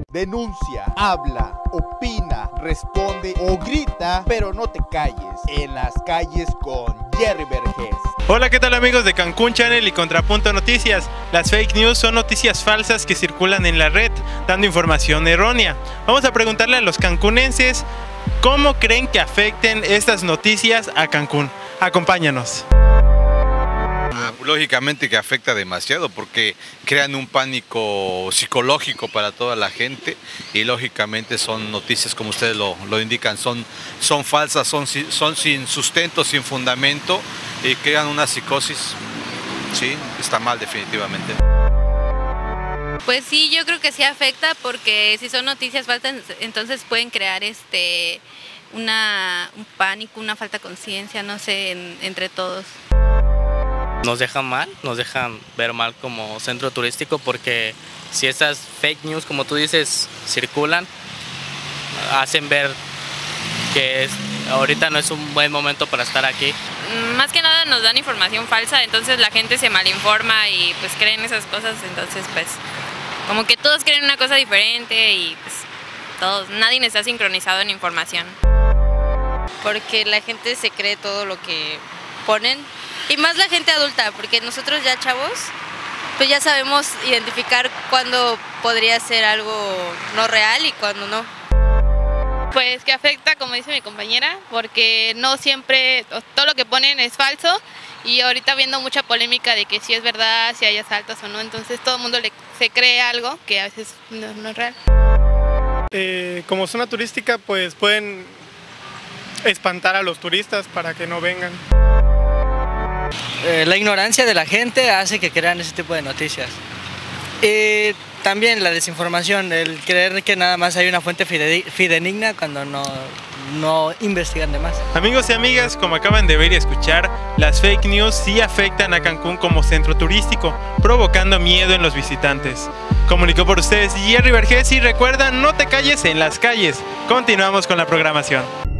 Denuncia, habla, opina, responde o grita, pero no te calles. En las calles con Jerry Vergés. Hola, ¿qué tal amigos de Cancún Channel y Contrapunto Noticias? Las fake news son noticias falsas que circulan en la red, dando información errónea. Vamos a preguntarle a los cancunenses cómo creen que afecten estas noticias a Cancún. Acompáñanos. Lógicamente que afecta demasiado porque crean un pánico psicológico para toda la gente y lógicamente son noticias, como ustedes lo indican, son falsas, son sin sustento, sin fundamento y crean una psicosis. Sí, está mal definitivamente. Pues sí, yo creo que sí afecta porque si son noticias falsas, entonces pueden crear un pánico, una falta de conciencia, no sé, entre todos. Nos dejan mal, nos dejan ver mal como centro turístico porque si esas fake news, como tú dices, circulan, hacen ver que ahorita no es un buen momento para estar aquí. Más que nada nos dan información falsa, entonces la gente se malinforma y pues creen esas cosas, entonces pues como que todos creen una cosa diferente y pues nadie está sincronizado en información. Porque la gente se cree todo lo que ponen. Y más la gente adulta, porque nosotros ya chavos, pues ya sabemos identificar cuándo podría ser algo no real y cuándo no. Pues que afecta, como dice mi compañera, porque no siempre todo lo que ponen es falso y ahorita viendo mucha polémica de que si es verdad, si hay asaltos o no, entonces todo el mundo se cree algo que a veces no es real. Como zona turística, pues pueden espantar a los turistas para que no vengan. La ignorancia de la gente hace que crean ese tipo de noticias. Y también la desinformación, el creer que nada más hay una fuente fidedigna cuando no investigan de más. Amigos y amigas, como acaban de ver y escuchar, las fake news sí afectan a Cancún como centro turístico, provocando miedo en los visitantes. Comunicó por ustedes Jerry Vergés y recuerda, no te calles en las calles. Continuamos con la programación.